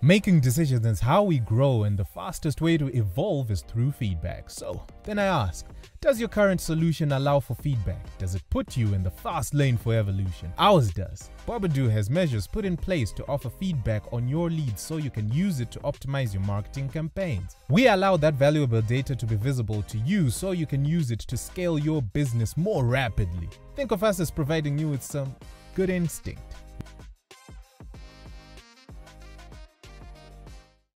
Making decisions is how we grow, and the fastest way to evolve is through feedback. So then I ask, does your current solution allow for feedback? Does it put you in the fast lane for evolution? Ours does. Boberdoo has measures put in place to offer feedback on your leads so you can use it to optimize your marketing campaigns. We allow that valuable data to be visible to you so you can use it to scale your business more rapidly. Think of us as providing you with some good instinct.